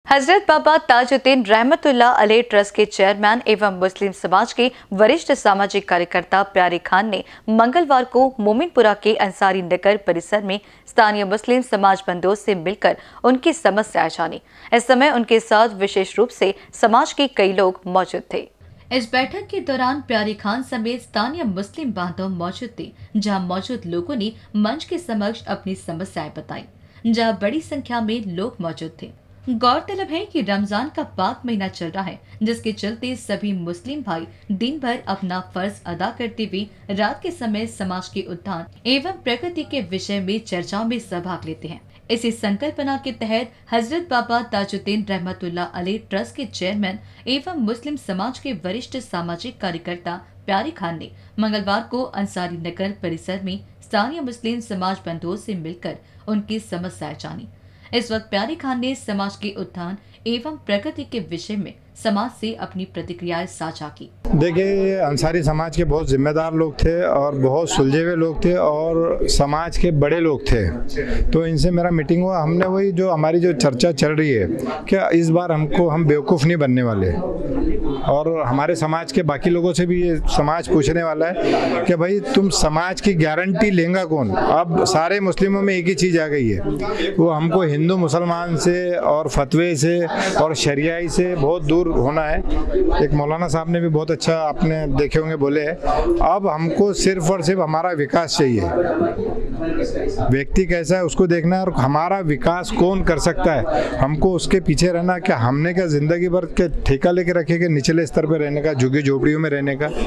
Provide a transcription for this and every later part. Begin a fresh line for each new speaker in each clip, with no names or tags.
हजरत बाबा ताजुद्दीन रहमतुल्लाह अलैह ट्रस्ट के चेयरमैन एवं मुस्लिम समाज के वरिष्ठ सामाजिक कार्यकर्ता प्यारे खान ने मंगलवार को मोमिनपुरा के अंसारी नगर परिसर में स्थानीय मुस्लिम समाज बंधुओं से मिलकर उनकी समस्याएं जानी। इस समय उनके साथ विशेष रूप से समाज के कई लोग मौजूद थे। इस बैठक के दौरान प्यारे खान समेत स्थानीय मुस्लिम बांधव मौजूद थे, जहां मौजूद लोगों ने मंच के समक्ष अपनी समस्याएं बताई, जहां बड़ी संख्या में लोग मौजूद थे। गौरतलब है कि रमजान का पाक महीना चल रहा है, जिसके चलते सभी मुस्लिम भाई दिन भर अपना फर्ज अदा करते हुए रात के समय समाज के उत्थान एवं प्रगति के विषय में चर्चाओं में सहभाग लेते हैं। इसी संकल्पना के तहत हजरत बाबा ताजुद्दीन रहमतुल्लाह अलैह ट्रस्ट के चेयरमैन एवं मुस्लिम समाज के वरिष्ठ सामाजिक कार्यकर्ता प्यारे खान ने मंगलवार को अंसारी नगर परिसर में स्थानीय मुस्लिम समाज बंधुओं से मिलकर उनकी समस्याएं जानी। इस वक्त प्यारे खान ने समाज के उत्थान एवं प्रगति के विषय में समाज से अपनी प्रतिक्रियाएं साझा की।
देखिए, अंसारी समाज के बहुत जिम्मेदार लोग थे और बहुत सुलझे हुए लोग थे और समाज के बड़े लोग थे। तो इनसे मेरा मीटिंग हुआ। हमने वही जो हमारी जो चर्चा चल रही है कि इस बार हम बेवकूफ़ नहीं बनने वाले, और हमारे समाज के बाकी लोगों से भी ये समाज पूछने वाला है कि भाई तुम समाज की गारंटी लेगा कौन। अब सारे मुस्लिमों में एक ही चीज़ आ गई है, वो हमको हिंदू मुसलमान से और फतवे से और शरियाई से बहुत दूर होना है। एक मौलाना साहब ने भी बहुत अच्छा आपने देखे होंगे बोले है, अब हमको सिर्फ और सिर्फ हमारा विकास चाहिए। व्यक्ति कैसा है उसको देखना है और हमारा विकास कौन कर सकता है, हमको उसके पीछे रहना। क्या हमने क्या जिंदगी भर के ठेका लेके रखे कि निचले स्तर पर रहने का, झुग्गी झोपड़ियों में रहने का?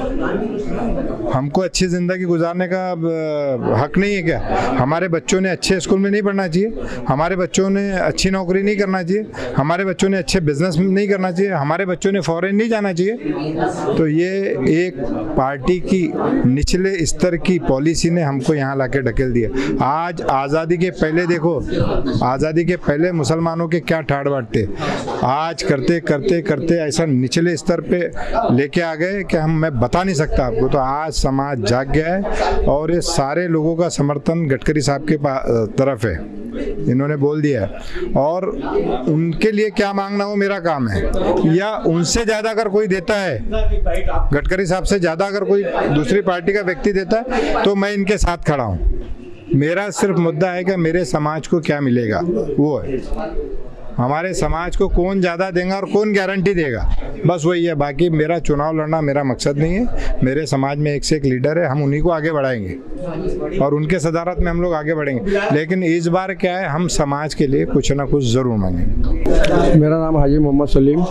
हमको अच्छी जिंदगी गुजारने का हक नहीं है क्या? हमारे बच्चों ने अच्छे स्कूल में नहीं पढ़ना चाहिए? हमारे बच्चों ने अच्छी नौकरी नहीं करना चाहिए? हमारे बच्चों ने अच्छे बिजनेस नहीं करना चाहिए? हमारे बच्चों ने फॉरेन नहीं जाना चाहिए? तो ये एक पार्टी की निचले स्तर की पॉलिसी ने हमको यहाँ लाके ढकेल दिया। आज आज़ादी के पहले देखो, आज़ादी के पहले मुसलमानों के क्या ठाड़ बाट थे, आज करते करते करते ऐसा निचले स्तर पे लेके आ गए कि मैं बता नहीं सकता आपको। तो आज समाज जाग गया है और ये सारे लोगों का समर्थन गडकरी साहब के तरफ है, इन्होंने बोल दिया है। और उनके लिए क्या मांगना हो मेरा काम है, या उनसे ज़्यादा अगर कोई देता है, गडकरी साहब से ज़्यादा अगर कोई दूसरी पार्टी का व्यक्ति देता है तो मैं इनके साथ खड़ा हूँ। मेरा सिर्फ मुद्दा है कि मेरे समाज को क्या मिलेगा, वो है। हमारे समाज को कौन ज़्यादा देगा और कौन गारंटी देगा, बस वही है। बाकी मेरा चुनाव लड़ना मेरा मकसद नहीं है। मेरे समाज में एक से एक लीडर है, हम उन्हीं को आगे बढ़ाएंगे और उनके सदारत में हम लोग आगे बढ़ेंगे। लेकिन इस बार क्या है, हम समाज के लिए कुछ ना कुछ ज़रूर मांगेंगे।
मेरा नाम हाजी मोहम्मद सलीम।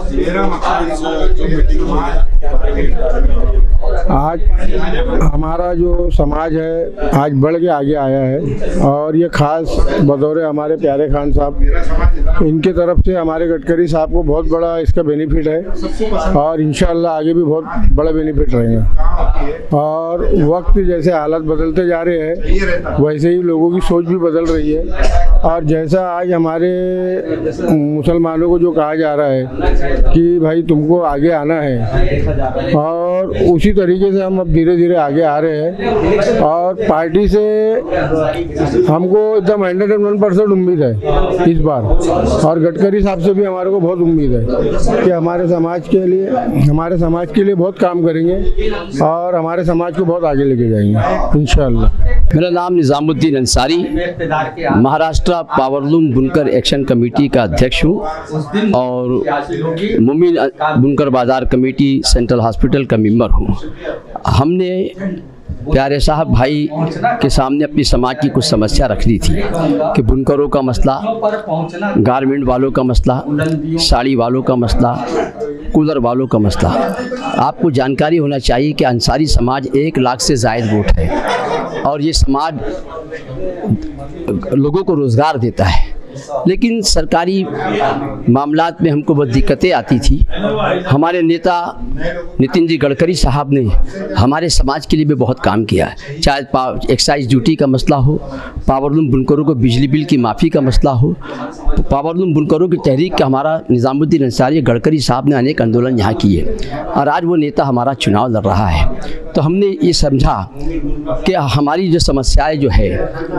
आज हमारा जो समाज है आज बढ़ के आगे आया है और ये खास बतौर हमारे प्यारे खान साहब, इनके तरफ से हमारे गडकरी साहब को बहुत बड़ा इसका बेनिफिट है और इंशाअल्लाह आगे भी बहुत बड़ा बेनिफिट रहेगा। और वक्त जैसे हालात बदलते जा रहे हैं वैसे ही लोगों की सोच भी बदल रही है। और जैसा आज हमारे मुसलमानों को जो कहा जा रहा है कि भाई तुमको आगे आना है, और उसी तरीके से हम अब धीरे धीरे आगे आ रहे हैं। और पार्टी से हमको एकदम 101% उम्मीद है इस बार, और गडकरी साहब से भी हमारे को बहुत उम्मीद है कि हमारे समाज के लिए बहुत काम करेंगे और हमारे समाज को बहुत आगे लेके जाएंगे इंशाअल्लाह।
मेरा नाम निजामुद्दीन अंसारी, महाराष्ट्र पावरलूम बुनकर एक्शन कमेटी का अध्यक्ष हूँ और मुमिन बुनकर बाजार कमेटी सेंट्रल हॉस्पिटल का मेंबर हूँ। हमने प्यारे साहब भाई के सामने अपनी समाज की कुछ समस्या रखनी थी कि बुनकरों का मसला, गारमेंट वालों का मसला, साड़ी वालों का मसला, कूलर वालों का मसला। आपको जानकारी होना चाहिए कि अंसारी समाज 1 लाख से ज़ायद वोट है और ये समाज लोगों को रोज़गार देता है। लेकिन सरकारी मामलात में हमको बहुत दिक्कतें आती थी। हमारे नेता नितिन जी गडकरी साहब ने हमारे समाज के लिए भी बहुत काम किया है, चाहे एक्साइज ड्यूटी का मसला हो, पावरलूम बुनकरों को बिजली बिल की माफ़ी का मसला हो। पावरलूम बुनकरों की तहरीक का हमारा निजामुद्दीन अंसारी गडकरी साहब ने अनेक आंदोलन यहाँ किए और आज वो नेता हमारा चुनाव लड़ रहा है। तो हमने ये समझा कि हमारी जो समस्याएं जो है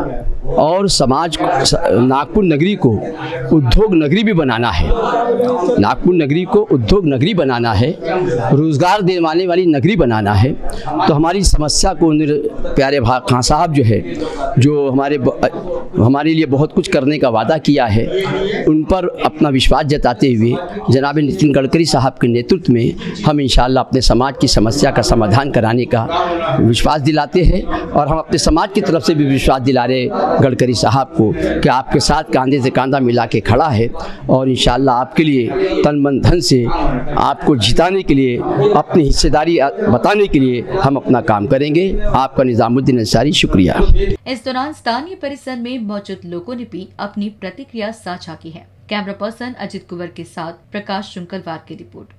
और समाज नागपुर नगरी को उद्योग नगरी भी बनाना है। नागपुर नगरी को उद्योग नगरी बनाना है, रोजगार देने वाली नगरी बनाना है। तो हमारी समस्या को प्यारे खान साहब जो है, जो हमारे लिए बहुत कुछ करने का वादा किया है, उन पर अपना विश्वास जताते हुए जनाब नितिन गडकरी साहब के नेतृत्व में हम इंशाअल्लाह अपने समाज की समस्या का समाधान कराने का विश्वास दिलाते हैं। और हम अपने समाज की तरफ से भी विश्वास दिला रहे गडकरी साहब को कि आपके साथ कंधे से कंधा मिला के खड़ा है और इंशाअल्लाह आपके लिए तन मन धन से आपको जिताने के लिए, अपनी हिस्सेदारी बताने के लिए हम अपना काम करेंगे। आपका निजामुद्दीन अंसारी, शुक्रिया।
इस दौरान स्थानीय परिसर में मौजूद लोगों ने भी अपनी प्रतिक्रिया साझा की है। कैमरा पर्सन अजित कुंवर के साथ प्रकाश शुंकलवार की रिपोर्ट।